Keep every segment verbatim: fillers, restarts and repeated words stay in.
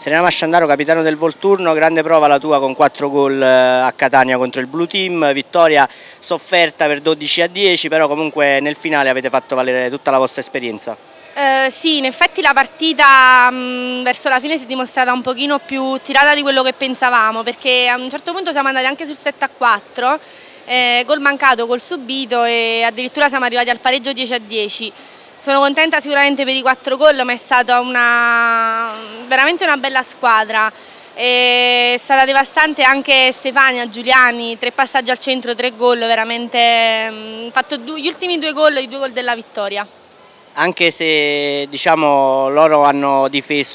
Serena Masciandaro, capitano del Volturno, grande prova la tua con quattro gol a Catania contro il Blue Team, vittoria sofferta per dodici a dieci, però comunque nel finale avete fatto valere tutta la vostra esperienza. Eh, sì, in effetti la partita mh, verso la fine si è dimostrata un pochino più tirata di quello che pensavamo, perché a un certo punto siamo andati anche sul sette a quattro, eh, gol mancato, gol subito e addirittura siamo arrivati al pareggio dieci a dieci. Sono contenta sicuramente per i quattro gol, ma è stata una, veramente una bella squadra. È stata devastante anche Stefania, Giuliani, tre passaggi al centro, tre gol, veramente mh, fatto gli ultimi due gol, i due gol della vittoria. Anche se diciamo, loro hanno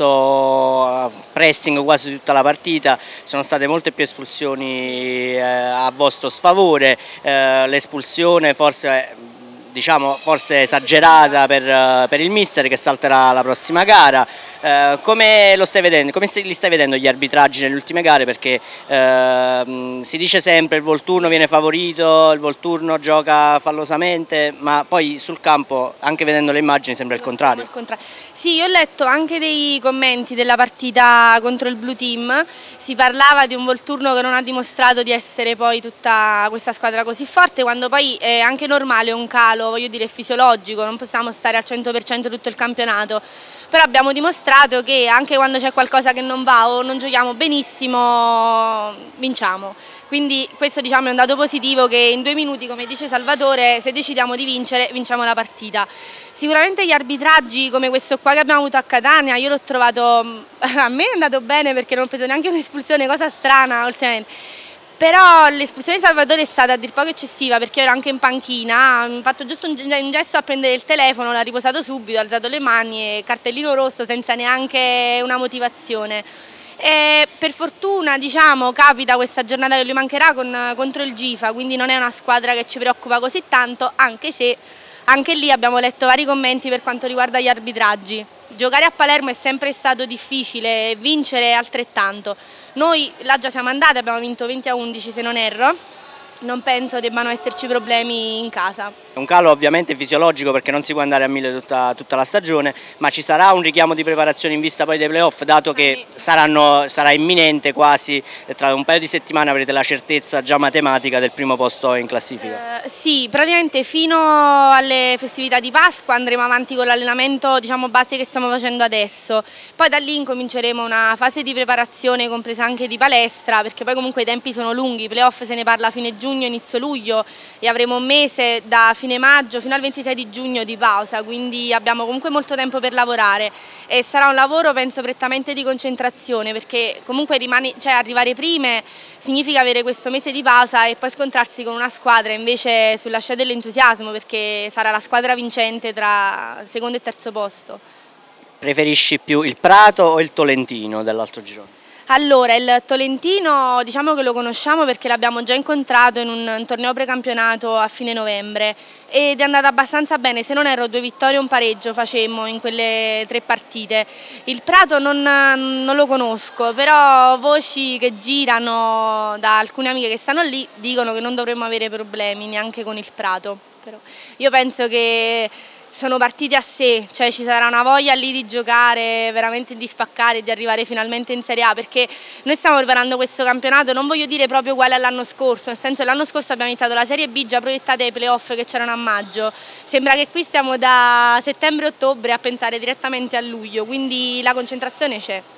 difeso pressing quasi tutta la partita, sono state molte più espulsioni eh, a vostro sfavore, eh, l'espulsione forse... diciamo forse esagerata per, per il mister che salterà la prossima gara. Eh, come lo stai vedendo? Come li stai vedendo gli arbitraggi nelle ultime gare? Perché eh, si dice sempre il Volturno viene favorito, il Volturno gioca fallosamente, ma poi sul campo, anche vedendo le immagini, sembra il contrario. Sì, io ho letto anche dei commenti della partita contro il Blue Team, si parlava di un Volturno che non ha dimostrato di essere poi tutta questa squadra così forte, quando poi è anche normale un calo, voglio dire, è fisiologico, non possiamo stare al cento per cento tutto il campionato, però abbiamo dimostrato che anche quando c'è qualcosa che non va o non giochiamo benissimo, vinciamo. Quindi questo diciamo, è un dato positivo che in due minuti, come dice Salvatore, se decidiamo di vincere, vinciamo la partita. Sicuramente gli arbitraggi come questo qua che abbiamo avuto a Catania, io l'ho trovato, a me è andato bene perché non ho preso neanche un'espulsione, cosa strana ultimamente. Però l'espulsione di Salvatore è stata a dir poco eccessiva perché ero anche in panchina, ho fatto giusto un gesto a prendere il telefono, l'ha riposato subito, ha alzato le mani e cartellino rosso senza neanche una motivazione. E per fortuna diciamo, capita questa giornata che lui mancherà con, contro il Gifa, quindi non è una squadra che ci preoccupa così tanto, anche se anche lì abbiamo letto vari commenti per quanto riguarda gli arbitraggi. Giocare a Palermo è sempre stato difficile, vincere altrettanto. Noi là già siamo andati, abbiamo vinto venti a undici se non erro, non penso debbano esserci problemi in casa. Un calo ovviamente fisiologico perché non si può andare a mille tutta, tutta la stagione, ma ci sarà un richiamo di preparazione in vista poi dei playoff, dato che saranno, sarà imminente quasi, tra un paio di settimane avrete la certezza già matematica del primo posto in classifica. Eh, sì, praticamente fino alle festività di Pasqua andremo avanti con l'allenamento diciamo, base che stiamo facendo adesso, poi da lì incominceremo una fase di preparazione compresa anche di palestra, perché poi comunque i tempi sono lunghi, i playoff se ne parla a fine giugno, inizio luglio e avremo un mese da fine maggio fino al ventisei di giugno di pausa, quindi abbiamo comunque molto tempo per lavorare e sarà un lavoro penso prettamente di concentrazione perché comunque rimani, cioè, arrivare prime significa avere questo mese di pausa e poi scontrarsi con una squadra invece sulla scia dell'entusiasmo perché sarà la squadra vincente tra secondo e terzo posto. Preferisci più il Prato o il Tolentino dell'altro girone? Allora, il Tolentino diciamo che lo conosciamo perché l'abbiamo già incontrato in un torneo precampionato a fine novembre ed è andata abbastanza bene, se non erro due vittorie e un pareggio facemmo in quelle tre partite. Il Prato non, non lo conosco, però voci che girano da alcune amiche che stanno lì dicono che non dovremmo avere problemi neanche con il Prato. Però io penso che sono partiti a sé, cioè ci sarà una voglia lì di giocare, veramente di spaccare e di arrivare finalmente in Serie A perché noi stiamo preparando questo campionato, non voglio dire proprio uguale all'anno scorso, nel senso che l'anno scorso abbiamo iniziato la Serie B già proiettate ai playoff che c'erano a maggio, sembra che qui stiamo da settembre-ottobre a pensare direttamente a luglio, quindi la concentrazione c'è.